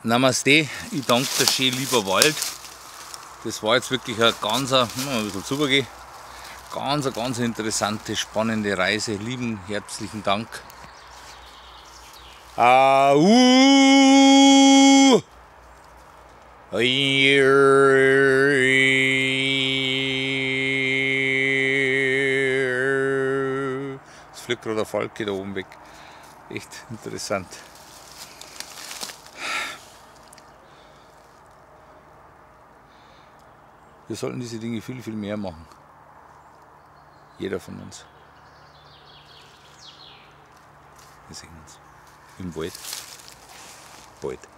Namaste, ich danke dir schön, lieber Wald. Das war jetzt wirklich eine ganz, ein bisschen zugehen, ganz interessante, spannende Reise. Lieben, herzlichen Dank. Es fliegt gerade der Falke da oben weg. Echt interessant. Wir sollten diese Dinge viel mehr machen. Jeder von uns. Wir sehen uns im Wald. Bald.